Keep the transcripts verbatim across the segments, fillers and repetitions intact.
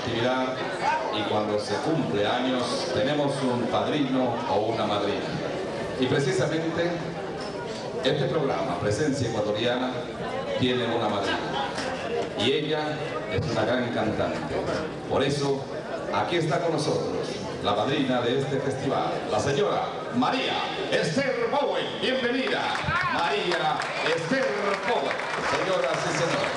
festividad y cuando se cumple años tenemos un padrino o una madrina. Y precisamente este programa, Presencia Ecuatoriana, tiene una madrina. Y ella es una gran cantante. Por eso, aquí está con nosotros la madrina de este festival, la señora María Esther Bowen. Bienvenida, María Esther Bowen. Señoras y señores.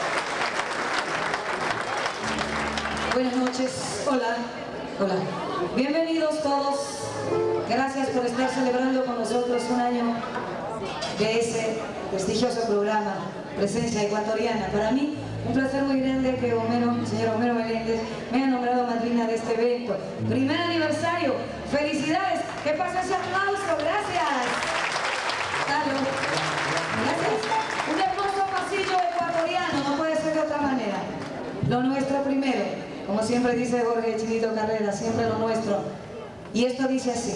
Buenas noches, hola, hola. Bienvenidos todos. Gracias por estar celebrando con nosotros un año de ese prestigioso programa, Presencia Ecuatoriana. Para mí, un placer muy grande que Homero, el señor Homero Meléndez me haya nombrado madrina de este evento. Primer aniversario, felicidades. ¿Qué pasa ese aplauso? Gracias. Carlos. Gracias. Un hermoso pasillo ecuatoriano, no puede ser de otra manera. Lo nuestro primero, como siempre dice Jorge Chinito Carrera, siempre lo nuestro. Y esto dice así.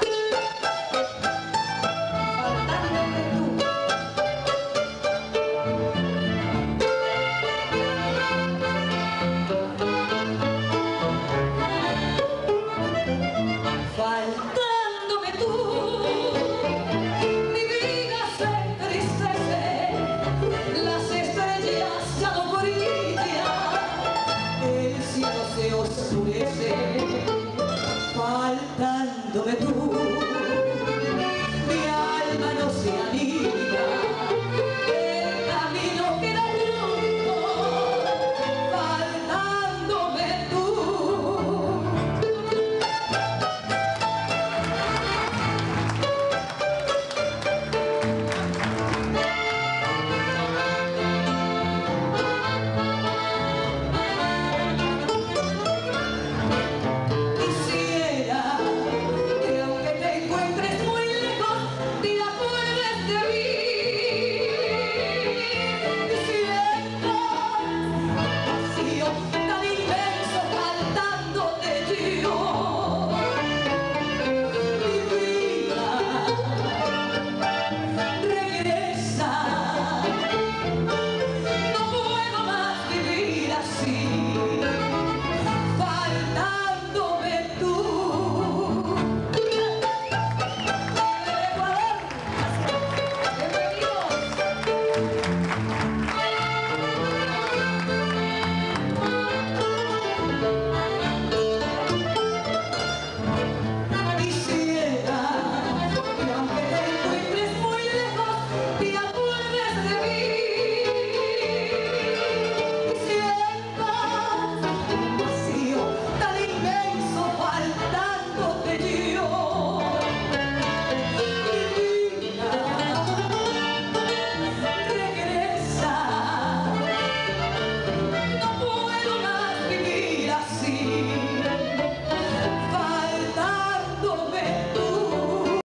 Faltándome tú, mi vida se entristece, las estrellas ya no brillan, el cielo se oscurece. Faltándome tú,